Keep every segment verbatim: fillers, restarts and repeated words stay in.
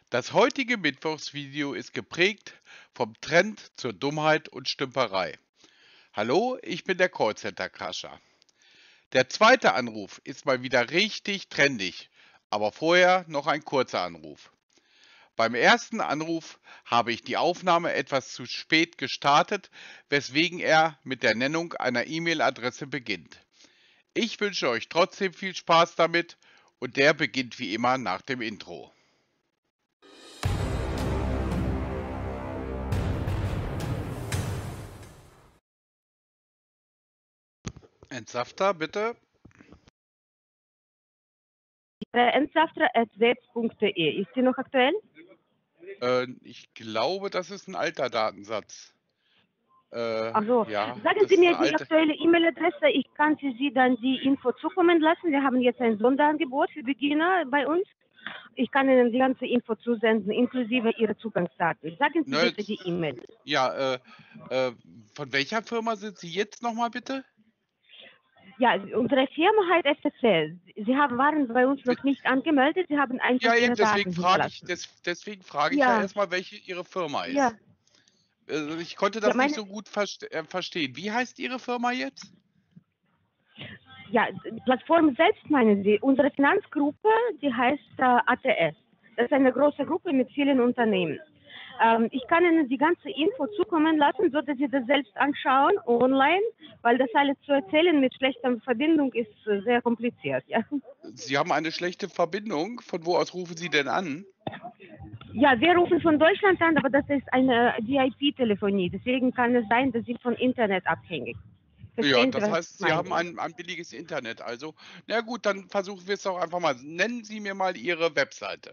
Das heutige Mittwochsvideo ist geprägt vom Trend zur Dummheit und Stümperei. Hallo, ich bin der Callcenter-Crasher. Der zweite Anruf ist mal wieder richtig trendig, aber vorher noch ein kurzer Anruf. Beim ersten Anruf habe ich die Aufnahme etwas zu spät gestartet, weswegen er mit der Nennung einer E-Mail-Adresse beginnt. Ich wünsche euch trotzdem viel Spaß damit und der beginnt wie immer nach dem Intro. Entsafter, bitte. entsafter at web punkt de. Ist sie noch aktuell? Äh, ich glaube, das ist ein alter Datensatz. Äh, Ach so. ja, Sagen das Sie ist mir eine die alte. aktuelle E-Mail-Adresse. Ich kann für Sie dann die Info zukommen lassen. Wir haben jetzt ein Sonderangebot für Beginner bei uns. Ich kann Ihnen die ganze Info zusenden, inklusive Ihrer Zugangsdaten. Sagen Sie Ne, bitte die E-Mail. ja, äh, äh, von welcher Firma sind Sie jetzt nochmal bitte? Ja, unsere Firma heißt F T C. Sie haben, waren bei uns noch nicht angemeldet. Sie haben einfach Ja, eben, Ihre deswegen Daten frage ich, hinterlassen. des, deswegen frage ich ja Ja, erstmal, welche Ihre Firma ja, ist. Äh, ich konnte ja, das nicht meine, so gut verste äh, verstehen. Wie heißt Ihre Firma jetzt? ja, die Plattform selbst meinen Sie. Unsere Finanzgruppe, die heißt äh, A T S. Das ist eine große Gruppe mit vielen Unternehmen. Ähm, ich kann Ihnen die ganze Info zukommen lassen, so dass Sie das selbst anschauen online, weil das alles zu erzählen mit schlechter Verbindung ist äh, sehr kompliziert. Ja. Sie haben eine schlechte Verbindung. Von wo aus rufen Sie denn an? Ja, wir rufen von Deutschland an, aber das ist eine V I P-Telefonie. Deswegen kann es sein, dass Sie von Internet abhängig. Ja, Verstehen Sie, das was heißt, ich Sie meine? haben ein, ein billiges Internet. Also, na gut, dann versuchen wir es doch einfach mal. Nennen Sie mir mal Ihre Webseite.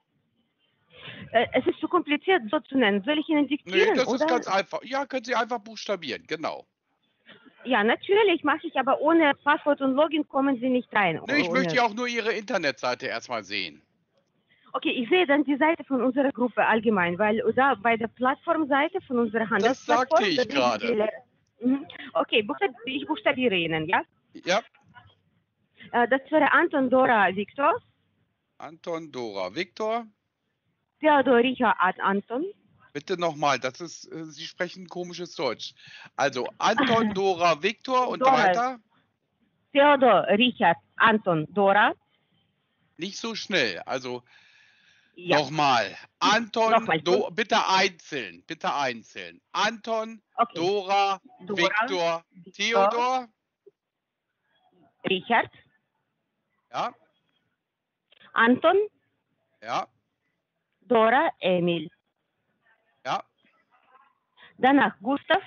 Äh, es ist zu kompliziert, so zu nennen. Soll ich Ihnen Nee, diktieren, das ist oder? ganz einfach. Ja, können Sie einfach buchstabieren, genau. Ja, natürlich mache ich, aber ohne Passwort und Login kommen Sie nicht rein. Nee, ich möchte Ohne. ja auch nur Ihre Internetseite erstmal sehen. Okay, ich sehe dann die Seite von unserer Gruppe allgemein, weil da bei der Plattformseite von unserer Das sagte Handelsplattform, da ich sehen Sie. gerade. Mhm. Okay, buchstab ich buchstabiere Ihnen, ja? Ja, Äh, Das wäre Anton Dora Viktor, Anton, Dora, Viktor. Theodor Richard Anton, Bitte nochmal, das ist, äh, Sie sprechen komisches Deutsch. Also Anton, Dora, Viktor und Dora, weiter. Theodor Richard Anton Dora, Nicht so schnell. Also ja, nochmal. Anton, nochmal, Do, bitte einzeln, bitte einzeln. Anton, okay, Dora, Dora, Viktor, Viktor, Theodor. Richard, Ja, Anton, ja, Dora, Emil. ja. Danach Gustav,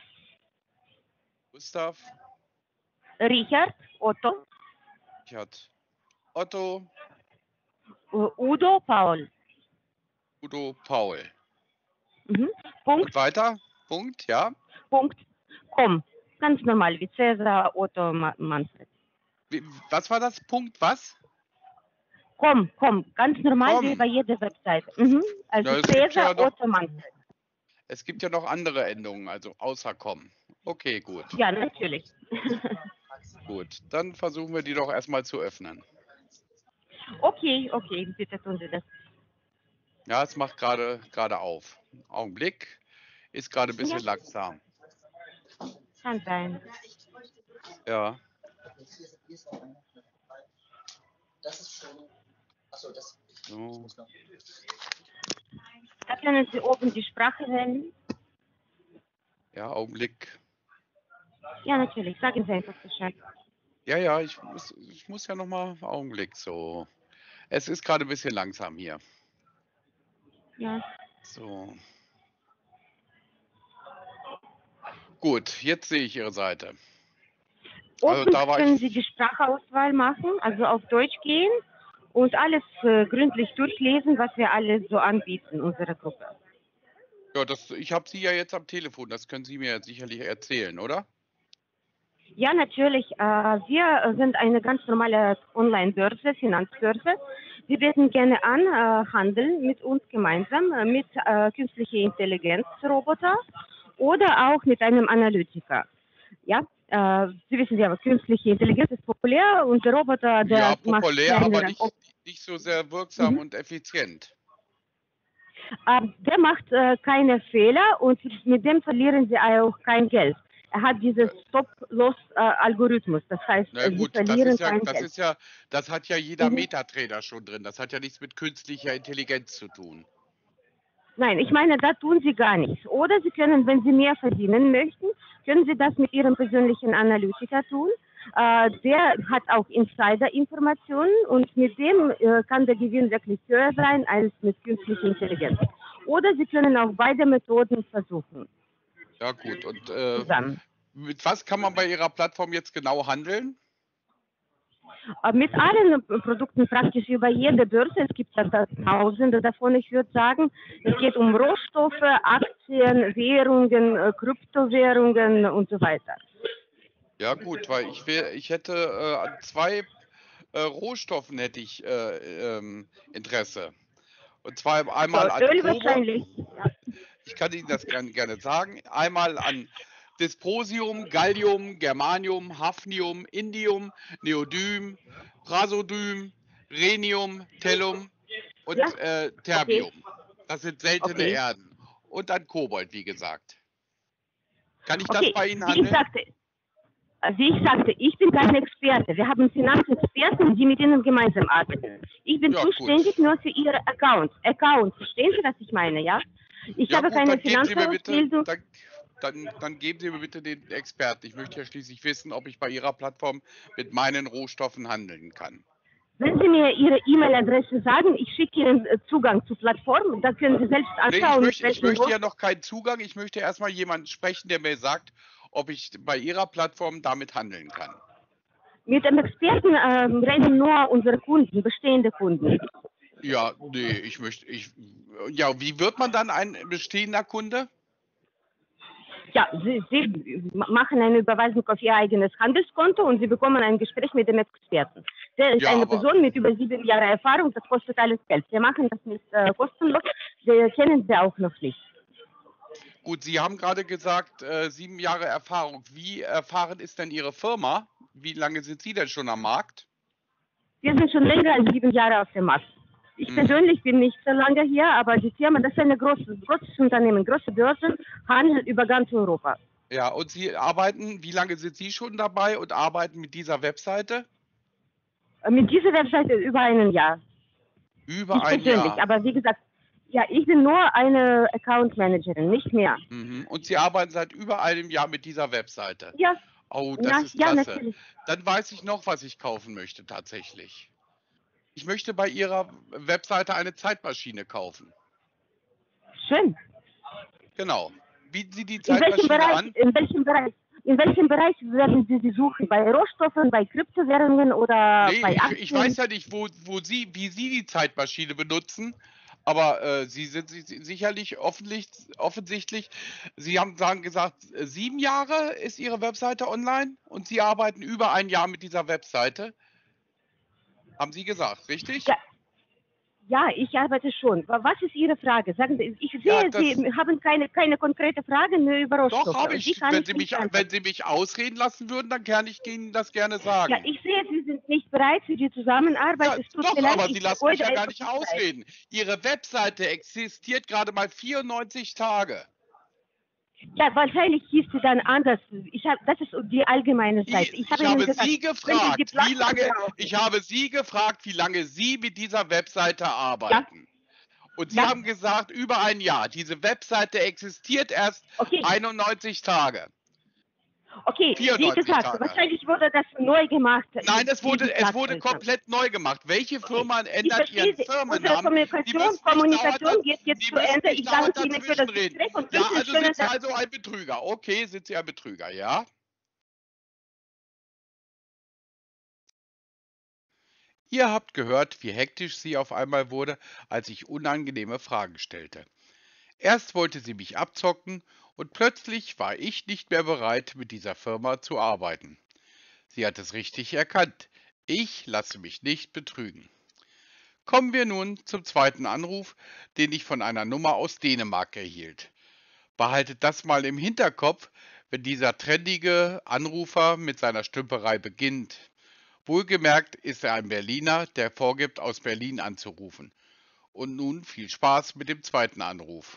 Gustav, Richard, Otto, Richard, Otto, uh, Udo, Paul. Udo, Paul. Mhm. Und Punkt, weiter? Punkt, ja. Punkt, com. Ganz normal, wie Cäsar, Otto, Ma- Manfred. Wie, was war das? Punkt, was? Com, com, ganz normal wie Komm. bei jeder Webseite. Mhm. Also Na, es gibt Cäsar, ja noch, Otto, Manfred. es gibt ja noch andere Endungen, also außer komm. Okay, gut. Ja, natürlich. Gut. Dann versuchen wir die doch erstmal zu öffnen. Okay, okay, bitte tun Sie das. Ja, es macht gerade gerade auf. Augenblick. Ist gerade ein Ja, bisschen langsam. kann sein. Ja. So. Da können Sie oben die Sprache wählen. Ja, Augenblick. Ja, natürlich, sagen Sie einfach Bescheid. Ja, ja, ich muss, ich muss ja noch mal Augenblick. So. Es ist gerade ein bisschen langsam hier. Ja. So. Gut, jetzt sehe ich Ihre Seite. Also Oben da war können Sie die ich. Sprachauswahl machen, also auf Deutsch gehen und alles äh, gründlich durchlesen, was wir alles so anbieten, unsere Gruppe. Ja, das, ich habe Sie ja jetzt am Telefon. Das können Sie mir sicherlich erzählen, oder? Ja, natürlich. Äh, wir sind eine ganz normale Online-Börse, Finanzbörse. Wir bieten gerne an, äh, handeln mit uns gemeinsam äh, mit äh, künstlicher Intelligenz-Roboter oder auch mit einem Analytiker. Ja, äh, Sie wissen ja, künstliche Intelligenz ist populär und der Roboter, Ja, der macht populär, aber kleinere. nicht, nicht so sehr wirksam Mhm. und effizient. Äh, der macht äh, keine Fehler und mit dem verlieren Sie auch kein Geld. Er hat dieses Äh, Stop-Loss-Algorithmus, das heißt, Na äh, Sie gut, das verlieren ist ja, kein das Geld. ist ja, das hat ja jeder Mhm. Metatrader schon drin. Das hat ja nichts mit künstlicher Intelligenz zu tun. Nein, ich meine, da tun Sie gar nichts. Oder Sie können, wenn Sie mehr verdienen möchten, können Sie das mit Ihrem persönlichen Analytiker tun. Äh, der hat auch Insider-Informationen und mit dem äh, kann der Gewinn wirklich höher sein als mit künstlicher Intelligenz. Oder Sie können auch beide Methoden versuchen Ja gut, und äh, zusammen. mit was kann man bei Ihrer Plattform jetzt genau handeln? Äh, Mit allen äh, Produkten praktisch über jede Börse, es gibt ja da Tausende davon, ich würde sagen, es geht um Rohstoffe, Aktien, Währungen, äh, Kryptowährungen und so weiter. Ja gut, weil ich wär, ich hätte äh, an zwei äh, Rohstoffen hätte ich äh, ähm, Interesse. Und zwar einmal Äh, an Öl Kobold. wahrscheinlich. Ich kann Ihnen das gerne, gerne sagen. Einmal an Dysprosium, Gallium, Germanium, Hafnium, Indium, Neodym, Praseodym, Rhenium, Tellum Ja, und äh, okay, Terbium. Das sind seltene okay. Erden. Und an Kobold, wie gesagt. Kann ich das Okay, bei Ihnen wie ich handeln? sagte, äh, wie ich sagte, ich bin kein Experte. Wir haben Finanzexperten, die mit Ihnen gemeinsam arbeiten. Ich bin Ja, zuständig gut. nur für Ihre Accounts. Accounts, verstehen Sie, was ich meine, ja? Ich Ja, habe gut, keine dann geben Sie mir bitte, Finanzausbildung. dann, dann, dann geben Sie mir bitte den Experten. Ich möchte ja schließlich wissen, ob ich bei Ihrer Plattform mit meinen Rohstoffen handeln kann. Wenn Sie mir Ihre E-Mail-Adresse sagen, ich schicke Ihnen äh, Zugang zur Plattform, da können Sie selbst Nee, ich anschauen, mit möchte, ich welchen möchte Rohstoffen. ja noch keinen Zugang. Ich möchte erstmal jemanden sprechen, der mir sagt, ob ich bei Ihrer Plattform damit handeln kann. Mit dem Experten ähm, reden nur unsere Kunden, bestehende Kunden. Ja, nee, ich möchte, ich, ja, wie wird man dann ein bestehender Kunde? Ja, Sie, Sie machen eine Überweisung auf Ihr eigenes Handelskonto und Sie bekommen ein Gespräch mit dem Experten. Der ist Ja, eine aber, Person mit über sieben Jahren Erfahrung, das kostet alles Geld. Wir machen das nicht äh, kostenlos, wir kennen Sie auch noch nicht. gut, Sie haben gerade gesagt, äh, sieben Jahre Erfahrung. Wie erfahren ist denn Ihre Firma? Wie lange sind Sie denn schon am Markt? Wir sind schon länger als sieben Jahre auf dem Markt. Ich Mhm. persönlich bin nicht so lange hier, aber die Firma, das ist ein großes, großes Unternehmen, große Börsen, handelt über ganz Europa. Ja, und Sie arbeiten, wie lange sind Sie schon dabei und arbeiten mit dieser Webseite? Äh, Mit dieser Webseite über ein Jahr. Über Ich ein persönlich, Jahr. aber wie gesagt, ja, ich bin nur eine Account Managerin, nicht mehr. Mhm. Und Sie arbeiten seit über einem Jahr mit dieser Webseite. Ja, Oh, das na, ist ja, klasse. natürlich. Dann weiß ich noch, was ich kaufen möchte tatsächlich. Ich möchte bei Ihrer Webseite eine Zeitmaschine kaufen. Schön. Genau. Bieten Sie die In welchem Zeitmaschine Bereich, an? in welchem Bereich, in welchem Bereich werden Sie sie suchen? Bei Rohstoffen, bei Kryptowährungen oder Nee, bei ich, ich weiß Aktien? ja nicht, wo, wo Sie, wie Sie die Zeitmaschine benutzen, aber äh, Sie sind si- si- sicherlich offentlich, offensichtlich, Sie haben sagen, gesagt, äh, sieben Jahre ist Ihre Webseite online und Sie arbeiten über ein Jahr mit dieser Webseite. Haben Sie gesagt, Ja, richtig? ja, ich arbeite schon. Wa- Was ist Ihre Frage? Sagen Sie, ich Ja, sehe, das Sie haben keine, keine konkrete Frage nur über doch Rohstoffe. habe Wie ich. kann Wenn ich Sie Ihnen mich, wenn beantworten? Sie mich ausreden lassen würden, dann kann ich Ihnen das gerne Ja, sagen. ich sehe, Sie sind nicht bereit für die Zusammenarbeit. Ja, Es tut mir doch, leid, aber Sie ich lassen mich vergeude ja gar einfach nicht die Zeit. ausreden. Ihre Webseite existiert gerade mal vierundneunzig Tage. Ja, wahrscheinlich hieß sie dann anders. Ich hab, das ist die allgemeine Die, Seite. Ich habe ich Ihnen habe gesagt, Sie wenn Sie die gefragt, wie Plattform lange, brauchen. ich habe Sie gefragt, wie lange Sie mit dieser Webseite Ja, arbeiten. Und Sie ja, haben gesagt, über ein Jahr. Diese Webseite existiert erst okay. einundneunzig Tage. Okay, wie vierundneunzig gesagt, Tage. wahrscheinlich wurde das neu gemacht, Nein, es wie die wurde, es wurde Plattform kam. komplett neu gemacht. Welche Okay, Firma ich ändert verstehe ihren Sie. Unsere Firmennamen? Sie Kommunikation, müssen nicht dauernd, Kommunikation geht jetzt Sie zu müssen Ende. nicht Ich danke dauernd Ihnen für das dazwischenreden. Gespräch und Ja, wünsche einen also schönen sind Sie Tag. also ein Betrüger. Okay, sind Sie ein Betrüger, ja? Ihr habt gehört, wie hektisch sie auf einmal wurde, als ich unangenehme Fragen stellte. Erst wollte sie mich abzocken und plötzlich war ich nicht mehr bereit, mit dieser Firma zu arbeiten. Sie hat es richtig erkannt. Ich lasse mich nicht betrügen. Kommen wir nun zum zweiten Anruf, den ich von einer Nummer aus Dänemark erhielt. Behaltet das mal im Hinterkopf, wenn dieser trendige Anrufer mit seiner Stümperei beginnt. Wohlgemerkt ist er ein Berliner, der vorgibt, aus Berlin anzurufen. Und nun viel Spaß mit dem zweiten Anruf.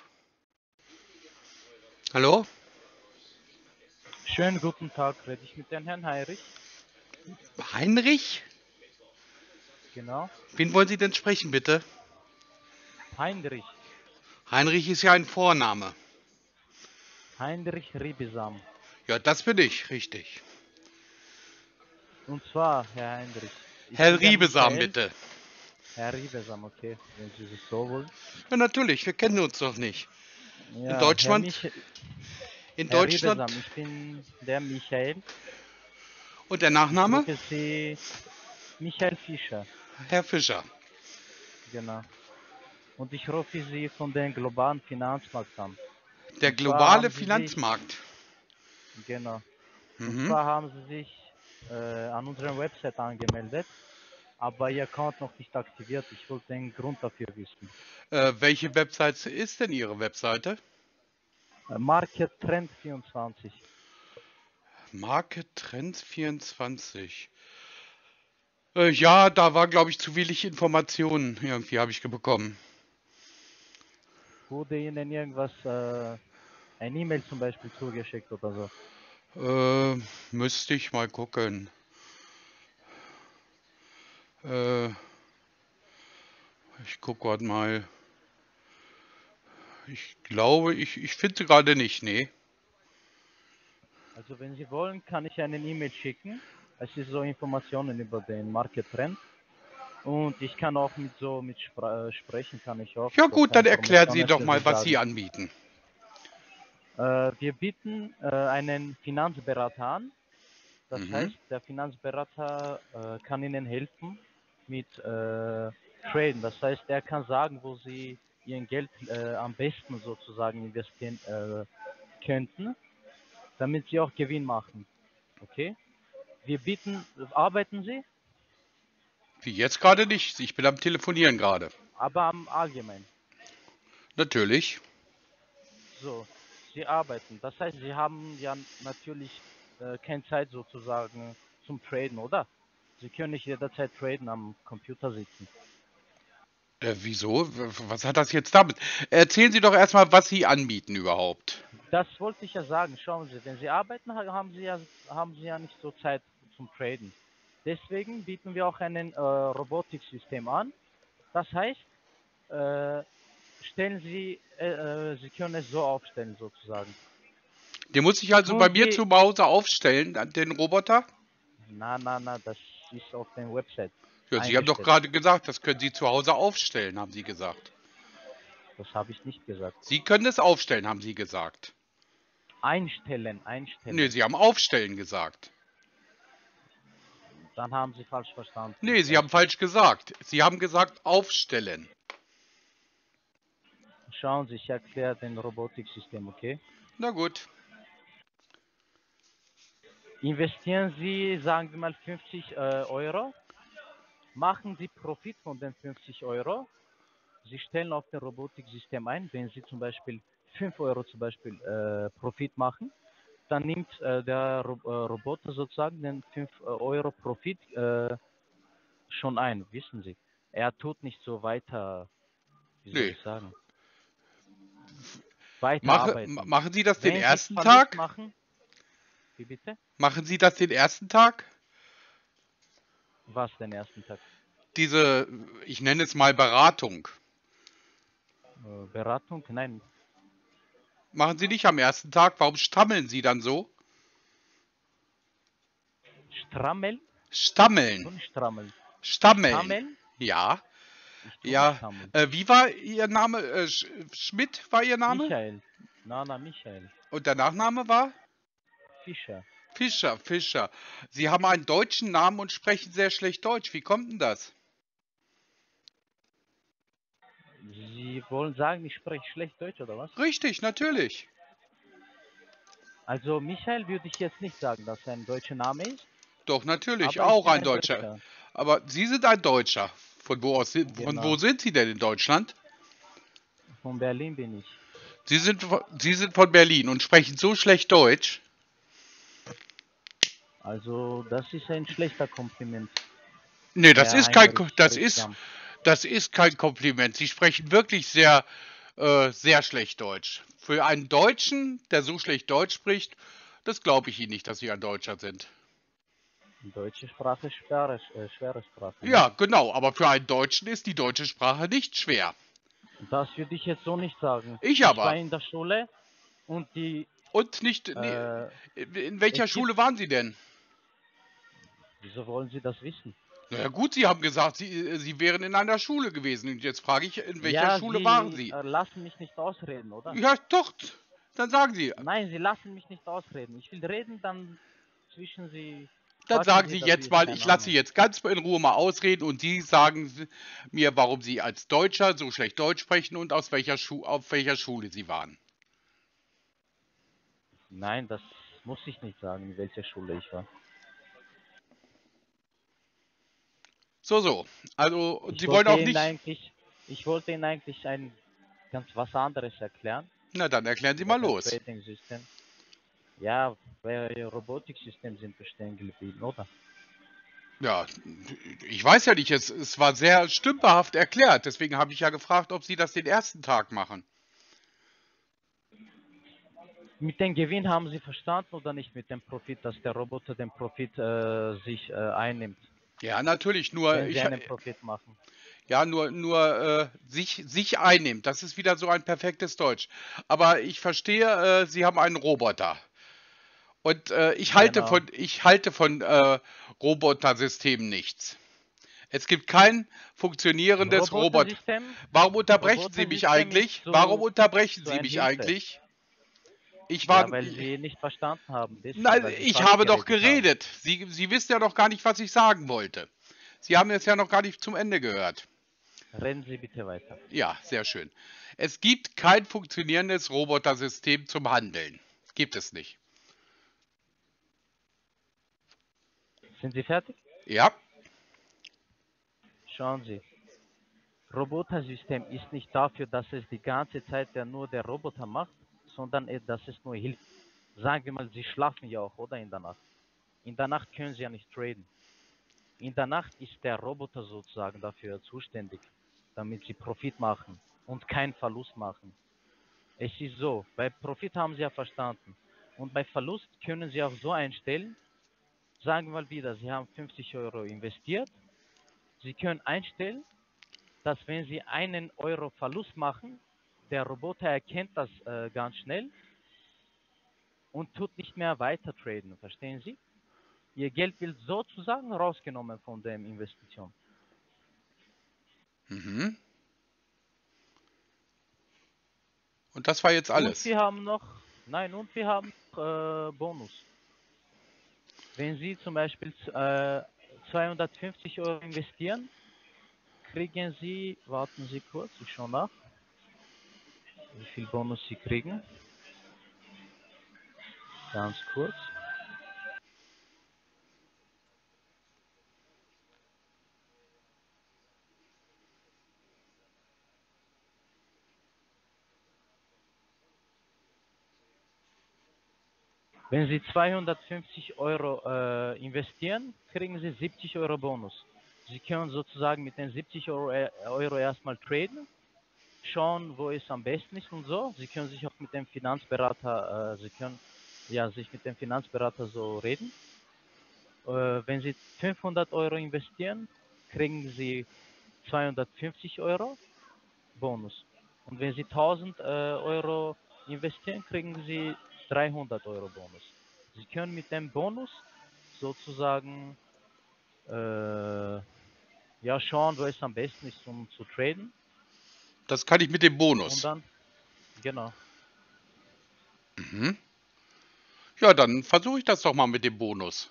Hallo? Schönen guten Tag, rede ich mit dem Herrn Heinrich? Heinrich? Genau. Wen wollen Sie denn sprechen, bitte? Heinrich. Heinrich ist ja ein Vorname. Heinrich Riebesam. Ja, das bin ich, richtig. Und zwar, Herr Heinrich. ich Herr bin der Riebesam, Michael. bitte. Herr Riebesam, okay, wenn Sie es so wollen. Ja, natürlich, wir kennen uns doch nicht. In Ja, Herr, Deutschland, Mich in Herr Deutschland. Riebesam, ich bin der Michael. Und der Ich Nachname? rufe Sie Michael Fischer. Herr Fischer. Genau. Und ich rufe Sie von dem globalen Finanzmarkt an. Der Und zwar globale haben Sie Finanzmarkt. Sich, genau. Und Mhm. zwar haben Sie sich äh, an unserer Website angemeldet, aber Ihr Account noch nicht aktiviert. Ich wollte den Grund dafür wissen. Äh, welche Website ist denn Ihre Webseite? Äh, Market Trend vierundzwanzig. Market Trends vierundzwanzig. Äh, ja, da war, glaube ich, zu wenig Informationen. Irgendwie habe ich bekommen. Wurde Ihnen irgendwas, äh, ein E-Mail zum Beispiel zugeschickt oder so? Äh, müsste ich mal gucken. Äh, ich gucke gerade mal. Ich glaube, ich, ich finde sie gerade nicht, nee. Also wenn Sie wollen, kann ich eine E-Mail schicken. Es ist so Informationen über den Market Trend. Und ich kann auch mit so mit Spra äh, sprechen, kann ich auch Ja so ein gut, paar dann erklären Sie Informationen doch für Sie mal, was Sie sagen. anbieten. Äh, wir bieten äh, einen Finanzberater an. Das Mhm. heißt, der Finanzberater äh, kann Ihnen helfen mit äh, Traden. Das heißt, er kann sagen, wo Sie Ihr Geld äh, am besten sozusagen investieren äh, könnten, damit Sie auch Gewinn machen. Okay? Wir bieten, arbeiten Sie, Wie jetzt gerade nicht. Ich bin am Telefonieren gerade. aber am allgemein. Natürlich. So, Sie arbeiten. Das heißt, Sie haben ja natürlich äh, keine Zeit sozusagen zum Traden, oder? Sie können nicht jederzeit traden am Computer sitzen. Äh, wieso? W- Was hat das jetzt damit? Erzählen Sie doch erstmal, was Sie anbieten überhaupt. Das wollte ich ja sagen. Schauen Sie, wenn Sie arbeiten, ha- haben Sie ja, haben Sie ja nicht so Zeit zum Traden. Deswegen bieten wir auch ein äh, Robotiksystem an. Das heißt, äh, stellen Sie, äh, äh, Sie können es so aufstellen sozusagen. Den muss ich also bei Tun mir Sie, zu Hause aufstellen, den Roboter? na, na, na, das ist auf der Website Ja, Sie haben doch eingestellt. gerade gesagt, das können Sie zu Hause aufstellen, haben Sie gesagt. Das habe ich nicht gesagt. Sie können es aufstellen, haben Sie gesagt. Einstellen, Nee, einstellen. Sie haben aufstellen gesagt. Dann haben Sie falsch verstanden. Nee, Ich Sie haben weiß nicht. falsch gesagt. Sie haben gesagt aufstellen. Schauen Sie, ich erkläre den Robotiksystem, okay? Na gut. Investieren Sie, sagen wir mal, fünfzig äh, Euro. Machen Sie Profit von den fünfzig Euro. Sie stellen auf dem Robotiksystem ein, wenn Sie zum Beispiel fünf Euro zum Beispiel äh, Profit machen, dann nimmt äh, der Ro äh, Roboter sozusagen den fünf Euro Profit äh, schon ein, wissen Sie. Er tut nicht so weiter, wie soll Nee. ich sagen, Mache, weiterarbeiten. machen Sie das den Wenn Sie ersten Verlust Tag? machen, wie bitte? Machen Sie das den ersten Tag? Was den ersten Tag? Diese, ich nenne es mal Beratung. Äh, Beratung? Nein. Machen Sie nicht am ersten Tag? Warum stammeln Sie dann so? Strammel? Ich Stammeln. tu nicht strammeln. Stammeln. Stammeln? Ja. Ich tu nicht Ja. stammeln. Äh, wie war Ihr Name? Äh, Sch Schmidt war Ihr Name? Michael. Na, na, Michael. Und der Nachname war? Fischer. Fischer, Fischer. Sie haben einen deutschen Namen und sprechen sehr schlecht Deutsch. Wie kommt denn das? Sie wollen sagen, ich spreche schlecht Deutsch oder was? Richtig, natürlich. Also Michael würde ich jetzt nicht sagen, dass er ein deutscher Name ist, Doch, natürlich. aber ich Auch bin ein ein Deutscher. Deutscher. Aber Sie sind ein Deutscher. Von wo aus sind, von wo Genau. sind Sie denn in Deutschland? Von Berlin bin ich. Sie sind, von- Sie sind von Berlin und sprechen so schlecht Deutsch. Also das ist ein schlechter Kompliment, Nee, das Herr ist kein, Heinrich Ko- das ist, Ritzjam. Das ist kein Kompliment. Sie sprechen wirklich sehr, äh, sehr schlecht Deutsch. Für einen Deutschen, der so schlecht Deutsch spricht, das glaube ich Ihnen nicht, dass Sie ein Deutscher sind. Die deutsche Sprache ist schwere, äh, schwere Sprache, ne? Ja, genau, aber für einen Deutschen ist die deutsche Sprache nicht schwer. Das würde ich jetzt so nicht sagen. Ich Ich war aber. in der Schule und die, Und nicht. Nee, äh, in welcher es gibt, Schule waren Sie denn? wieso wollen Sie das wissen? Na ja, gut, Sie haben gesagt, Sie, Sie wären in einer Schule gewesen. Und jetzt frage ich, in welcher Ja, Schule waren Sie Sie? äh, lassen mich nicht ausreden, oder? Ja, doch. Dann sagen Sie. Nein, Sie lassen mich nicht ausreden. Ich will reden, dann zwischen Sie, Dann quatschen sagen Sie Sie darüber, jetzt ist mal, keine ich lasse Sie Ahnung. jetzt ganz in Ruhe mal ausreden und Sie sagen mir, warum Sie als Deutscher so schlecht Deutsch sprechen und aus welcher Schu auf welcher Schule Sie waren. Nein, das muss ich nicht sagen, in welcher Schule ich war. So, so. Also, und Ich Sie wollen wollte auch Ihnen nicht. eigentlich, ich wollte Ihnen eigentlich ein ganz was anderes erklären Na, dann erklären Sie über mal den los. Trading-System. Ja, bei Robotiksystem sind wir stehen geblieben, oder? Ja, ich weiß ja nicht, es, es war sehr stümperhaft erklärt. Deswegen habe ich ja gefragt, ob Sie das den ersten Tag machen. Mit dem Gewinn haben Sie verstanden oder nicht mit dem Profit, dass der Roboter den Profit äh, sich äh, einnimmt, Ja, natürlich, nur wenn Sie ich, einen Profit machen? ja, nur, nur äh, sich, sich einnimmt. Das ist wieder so ein perfektes Deutsch. Aber ich verstehe, äh, Sie haben einen Roboter. Und äh, ich halte Genau. von, ich halte von äh, Robotersystemen nichts. Es gibt kein funktionierendes Robot. Robotersystem, Warum unterbrechen Sie mich Robotersystem ist eigentlich? Warum so, unterbrechen so Sie ein mich Hilfe. eigentlich? Ich war. Ja, weil Sie nicht verstanden haben, deswegen, Nein, weil Sie ich falsch habe doch geredet haben. geredet. Sie, Sie wissen ja noch gar nicht, was ich sagen wollte. Sie haben es ja noch gar nicht zum Ende gehört. Reden Sie bitte weiter. Ja, sehr schön. Es gibt kein funktionierendes Robotersystem zum Handeln. Gibt es nicht. Sind Sie fertig? Ja, Schauen Sie. Robotersystem ist nicht dafür, dass es die ganze Zeit ja nur der Roboter macht, sondern eh, dass es nur hilft. Sagen wir mal, Sie schlafen ja auch, oder in der Nacht. In der Nacht können Sie ja nicht traden. In der Nacht ist der Roboter sozusagen dafür zuständig, damit Sie Profit machen und keinen Verlust machen. Es ist so, bei Profit haben Sie ja verstanden. Und bei Verlust können Sie auch so einstellen, sagen wir mal wieder, Sie haben fünfzig Euro investiert. Sie können einstellen, dass wenn Sie einen Euro Verlust machen, der Roboter erkennt das äh, ganz schnell und tut nicht mehr weiter traden. Verstehen Sie? Ihr Geld wird sozusagen rausgenommen von der Investition. mhm. Und das war jetzt Und alles. wir haben noch, nein, und wir haben noch, äh, Bonus. Wenn Sie zum Beispiel äh, zweihundertfünfzig Euro investieren, kriegen Sie, warten Sie kurz, ich schaue nach, wie viel Bonus Sie kriegen. Ganz kurz. Wenn Sie zweihundertfünfzig Euro äh, investieren, kriegen Sie siebzig Euro Bonus. Sie können sozusagen mit den siebzig Euro, äh, Euro erstmal traden, schauen, wo es am besten ist und so. Sie können sich auch mit dem Finanzberater, äh, Sie können ja sich mit dem Finanzberater so reden. Äh, wenn Sie fünfhundert Euro investieren, kriegen Sie zweihundertfünfzig Euro Bonus. Und wenn Sie tausend äh, Euro investieren, kriegen Sie dreihundert Euro Bonus. Sie können mit dem Bonus sozusagen äh, ja schauen, wo es am besten ist, um zu traden. Das kann ich mit dem Und Bonus. dann, genau. Mhm. Ja, dann versuche ich das doch mal mit dem Bonus.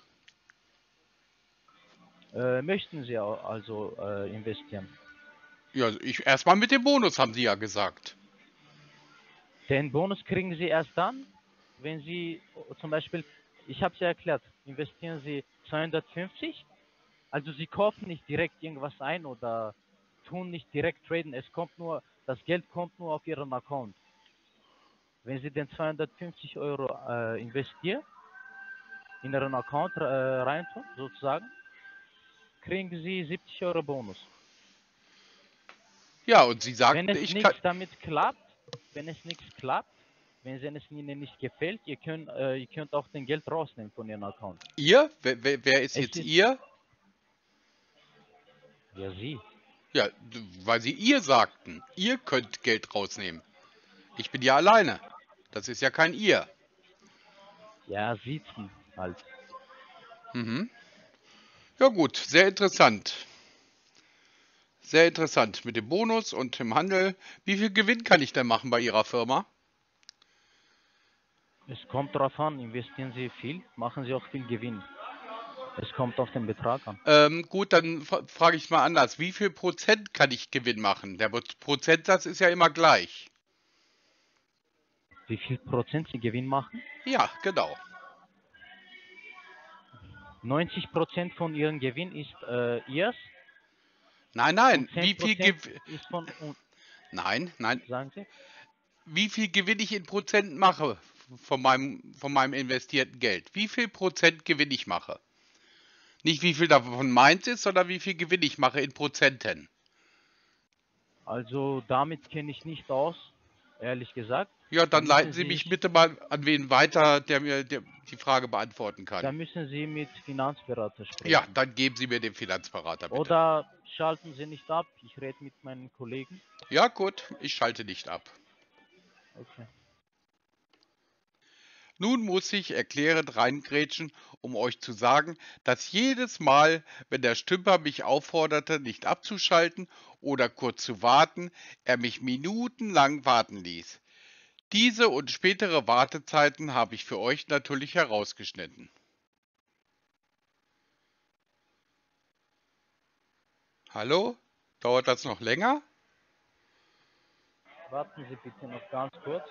Äh, möchten Sie au- also äh, investieren? Ja, ich erstmal mit dem Bonus, haben Sie ja gesagt. Den Bonus kriegen Sie erst dann, wenn Sie äh, zum Beispiel, ich habe es ja erklärt, investieren Sie zweihundertfünfzig. Also Sie kaufen nicht direkt irgendwas ein oder tun nicht direkt traden. Es kommt nur, das Geld kommt nur auf Ihren Account. Wenn Sie den zweihundertfünfzig Euro äh, investieren, in Ihren Account äh, reintun, sozusagen, kriegen Sie siebzig Euro Bonus. Ja, und Sie Wenn sagten, es ich kann... nichts damit klappt, wenn es nichts klappt, wenn es Ihnen nicht gefällt, ihr könnt, äh, ihr könnt auch den Geld rausnehmen von Ihrem Account. Ihr? Wer, wer, wer ist Es jetzt ist ihr? ja Sie. Ja, d- weil Sie ihr sagten. Ihr könnt Geld rausnehmen. Ich bin ja alleine. Das ist ja kein ihr. Ja, sitzen halt. Mhm. Ja gut, sehr interessant. Sehr interessant mit dem Bonus und dem Handel. Wie viel Gewinn kann ich denn machen bei Ihrer Firma? Es kommt darauf an, investieren Sie viel, machen Sie auch viel Gewinn. Es kommt auf den Betrag an. Ähm, gut, dann fra- frage ich mal anders. Wie viel Prozent kann ich Gewinn machen? Der Pro- Prozentsatz ist ja immer gleich. Wie viel Prozent Sie Gewinn machen? Ja, genau. neunzig Prozent von Ihrem Gewinn ist äh, Ihrs Nein, und nein. zehn Wie viel Prozent Gew ist von uns. Nein, nein. Sagen Sie? Wie viel Gewinn ich in Prozent mache von meinem, von meinem investierten Geld? Wie viel Prozent Gewinn ich mache? Nicht wie viel davon meins ist, sondern wie viel Gewinn ich mache in Prozenten. Also damit kenne ich nicht aus, ehrlich gesagt. Ja, Da dann leiten müssen Sie Sie mich sich, bitte mal an wen weiter, der mir der, die Frage beantworten da kann. müssen Sie mit Finanzberater Ja, sprechen. dann geben Sie mir den Finanzberater bitte. Oder schalten Sie nicht ab. Ich rede mit meinen Kollegen. Ja, gut, ich schalte nicht ab. Okay. Nun muss ich erklärend reingrätschen, um euch zu sagen, dass jedes Mal, wenn der Stümper mich aufforderte, nicht abzuschalten oder kurz zu warten, er mich minutenlang warten ließ. Diese und spätere Wartezeiten habe ich für euch natürlich herausgeschnitten. Hallo? Dauert das noch länger? Warten Sie bitte noch ganz kurz.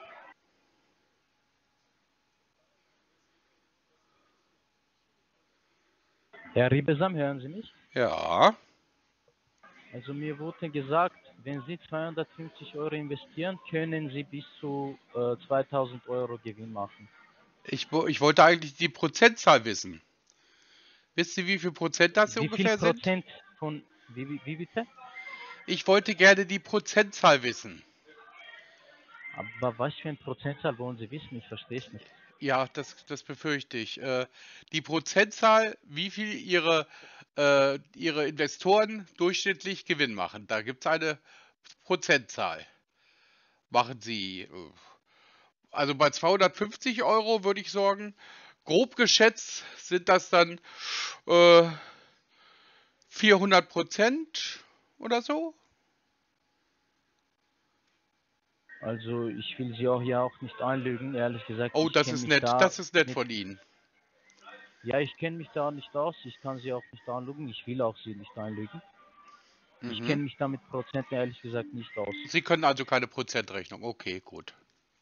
Herr Riebesam, hören Sie mich? Ja. Also mir wurde gesagt, wenn Sie zweihundertfünfzig Euro investieren, können Sie bis zu äh, zweitausend Euro Gewinn machen. Ich, wo- ich wollte eigentlich die Prozentzahl wissen. Wisst ihr, wie viel Prozent das Wie viel ungefähr sind? Prozent von, wie, wie, wie bitte? Ich wollte gerne die Prozentzahl wissen. Aber was für ein Prozentzahl wollen Sie wissen? Ich verstehe es nicht. Ja, das, das befürchte ich. Äh, die Prozentzahl, wie viel ihre, äh, ihre Investoren durchschnittlich Gewinn machen. Da gibt es eine Prozentzahl. Machen sie, äh, also bei zweihundertfünfzig Euro würde ich sagen, grob geschätzt sind das dann äh, vierhundert Prozent oder so. Also ich will Sie auch ja auch nicht anlügen, ehrlich gesagt. Oh, Ich das kenne ist mich nett. da Das ist nett mit, von Ihnen. ja, ich kenne mich da nicht aus. Ich kann Sie auch nicht anlügen. Ich will auch Sie nicht anlügen. Ich Mhm. kenne mich da mit Prozenten ehrlich gesagt nicht aus. Sie können also keine Prozentrechnung. Okay, gut.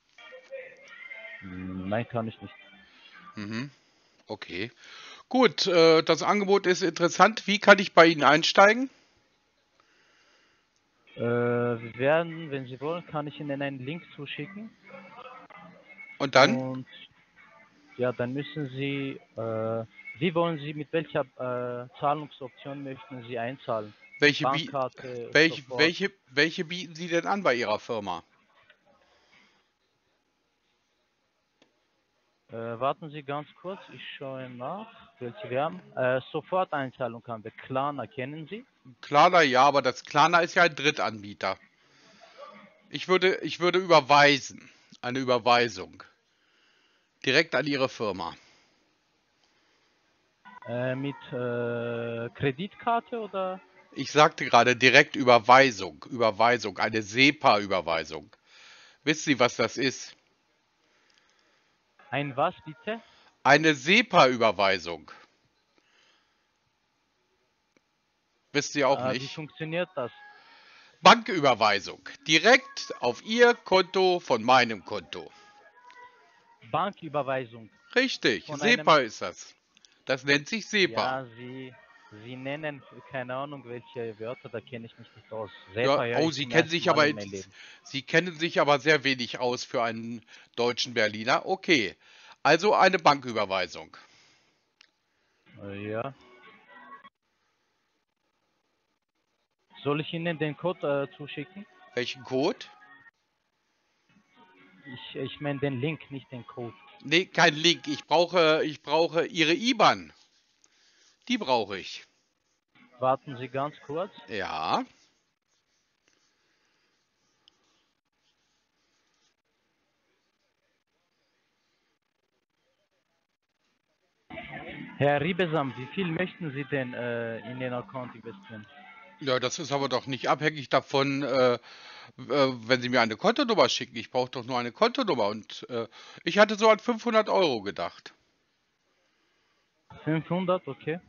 Hm, Nein, kann ich nicht. Mhm. Okay. Gut, äh, das Angebot ist interessant. Wie kann ich bei Ihnen einsteigen? Äh, wir werden, wenn Sie wollen, kann ich Ihnen einen Link zuschicken. Und dann? Und ja, dann müssen Sie, äh, wie wollen Sie, mit welcher äh, Zahlungsoption möchten Sie einzahlen? Welche, bie- Bankkarte, welche, sofort. welche, welche bieten Sie denn an bei Ihrer Firma? Äh, warten Sie ganz kurz, ich schaue nach, welche wir haben. Äh, Soforteinzahlung haben wir. Klarna, kennen Sie? Klarna, ja, aber das Klarna ist ja ein Drittanbieter. Ich würde, ich würde überweisen. Eine Überweisung. Direkt an Ihre Firma. Äh, mit äh, Kreditkarte oder Ich sagte gerade direkt Überweisung. Überweisung. Eine SEPA-Überweisung. Wissen Sie, was das ist? ein was bitte? Eine SEPA-Überweisung. Wisst ihr auch Äh, wie nicht? funktioniert das? Banküberweisung. Direkt auf Ihr Konto von meinem Konto. Banküberweisung Richtig, von einem, SEPA ist das. Das nennt sich SEPA. ja, Sie, Sie nennen, keine Ahnung, welche Wörter, da kenne ich mich nicht aus. Ja, SEPA höre oh, ich Sie zum kennen ersten sich Mal aber in in, meinem Leben. Sie kennen sich aber sehr wenig aus für einen deutschen Berliner. Okay, also eine Banküberweisung. Äh, ja, Soll ich Ihnen den Code äh, zuschicken? Welchen Code? Ich, ich meine den Link, nicht den Code. Nee, kein Link. Ich brauche, ich brauche Ihre I B A N. Die brauche ich. Warten Sie ganz kurz. Ja. Herr Riebesam, wie viel möchten Sie denn äh, in den Account investieren? Ja, das ist aber doch nicht abhängig davon, äh, äh, wenn Sie mir eine Kontonummer schicken. Ich brauche doch nur eine Kontonummer und äh, ich hatte so an fünfhundert Euro gedacht. fünfhundert, okay.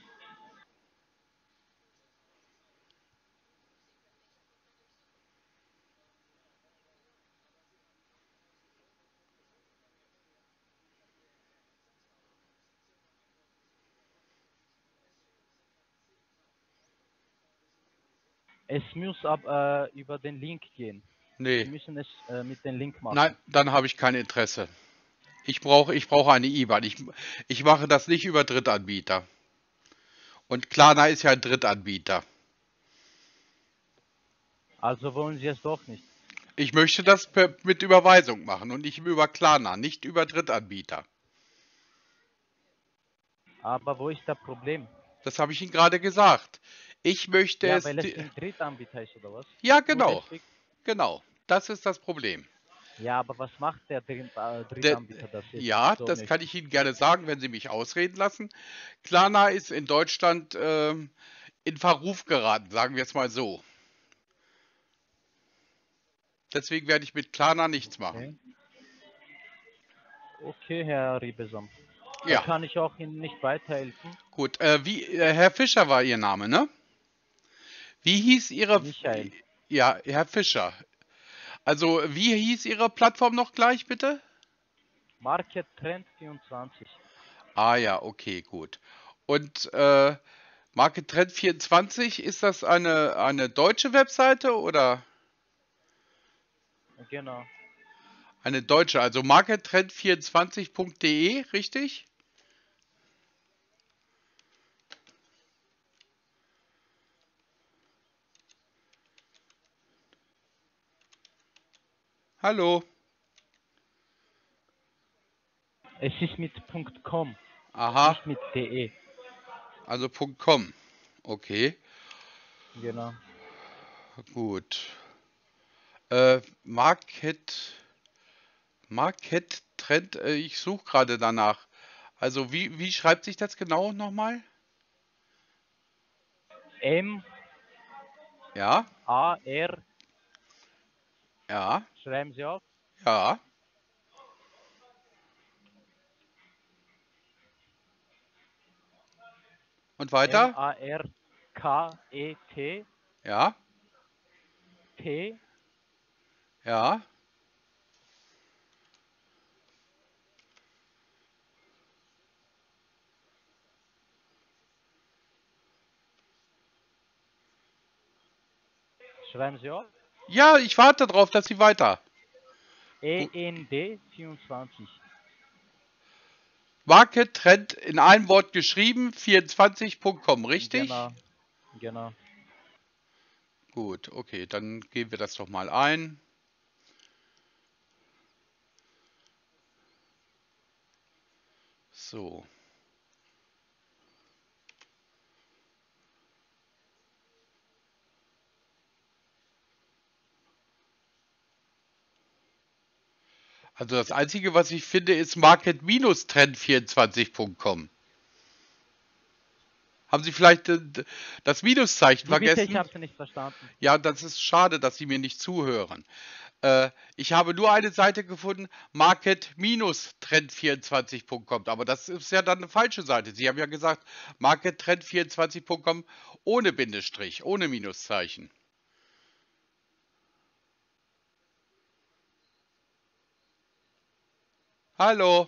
Es muss ab äh, über den Link gehen. Sie Nee, müssen es äh, mit dem Link machen. nein, dann habe ich kein Interesse. Ich brauche, ich brauche eine I B A N. Ich, ich mache das nicht über Drittanbieter. Und Klarna ist ja ein Drittanbieter. Also wollen Sie es doch nicht. Ich möchte das per, mit Überweisung machen und nicht über Klarna, nicht über Drittanbieter. Aber wo ist das Problem? Das habe ich Ihnen gerade gesagt. Ich möchte Ja, es. weil es di- ein Drittanbieter ist, oder was? Ja, Nur genau. deswegen? Genau. Das ist das Problem. Ja, aber was macht der Dritt, äh, Der, Drittanbieter, das jetzt ja, so das kann möchte? ich Ihnen gerne sagen, wenn Sie mich ausreden lassen. Klarna ist in Deutschland ähm, in Verruf geraten, sagen wir es mal so. Deswegen werde ich mit Klarna nichts machen. Okay, okay, Herr Riebesam. Da Ja, kann ich auch Ihnen nicht weiterhelfen. gut. Äh, wie, äh, Herr Fischer war Ihr Name, ne? Wie hieß Ihre. Michael, Ja, Herr Fischer. Also, wie hieß Ihre Plattform noch gleich, bitte? Market Trend vierundzwanzig. Ah ja, okay, gut. Und äh, Market Trend vierundzwanzig, ist das eine, eine deutsche Webseite oder Genau. eine deutsche? Also markettrend vierundzwanzig punkt de, richtig? Hallo? Es ist mit .com, Aha, nicht mit .de. also .com. Okay, Genau. gut. Äh, Market, Market Trend, äh, ich suche gerade danach. Also wie, wie schreibt sich das genau nochmal? M Ja, A R, ja, schreiben Sie auf. ja. Und M weiter? A R K E T Ja, T. ja. Schreiben Sie auf. Ja, ich warte drauf, dass Sie weiter. E Gut. N D vierundzwanzig. Market Trend in einem Wort geschrieben, vierundzwanzig punkt com, richtig? Genau, genau. Gut, okay, dann geben wir das doch mal ein. So. Also das Einzige, was ich finde, ist market-trend vierundzwanzig punkt com. Haben Sie vielleicht äh, das Minuszeichen Wie bitte? Ich vergessen? habe Sie nicht verstanden. Ja, das ist schade, dass Sie mir nicht zuhören. Äh, ich habe nur eine Seite gefunden, market-trend vierundzwanzig punkt com. Aber das ist ja dann eine falsche Seite. Sie haben ja gesagt, market-trend vierundzwanzig punkt com ohne Bindestrich, ohne Minuszeichen. Hallo?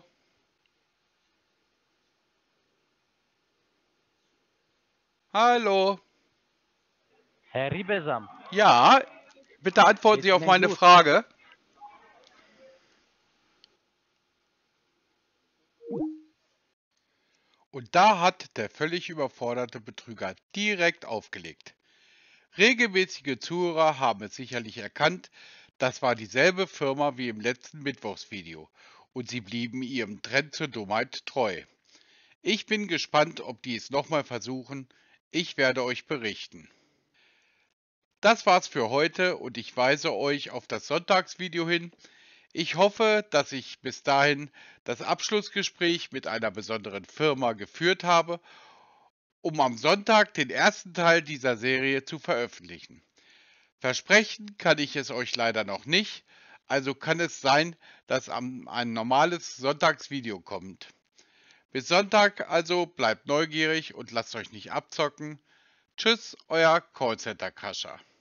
Hallo? Herr Riebesam, Ja, bitte antworten geht's Sie auf Ihnen meine gut? Frage. Und da hat der völlig überforderte Betrüger direkt aufgelegt. Regelmäßige Zuhörer haben es sicherlich erkannt, das war dieselbe Firma wie im letzten Mittwochsvideo und sie blieben ihrem Trend zur Dummheit treu. Ich bin gespannt, ob die es nochmal versuchen. Ich werde euch berichten. Das war's für heute und ich weise euch auf das Sonntagsvideo hin. Ich hoffe, dass ich bis dahin das Abschlussgespräch mit einer besonderen Firma geführt habe, um am Sonntag den ersten Teil dieser Serie zu veröffentlichen. Versprechen kann ich es euch leider noch nicht, also kann es sein, dass ein normales Sonntagsvideo kommt. Bis Sonntag also bleibt neugierig und lasst euch nicht abzocken. Tschüss, euer Callcenter Kascha.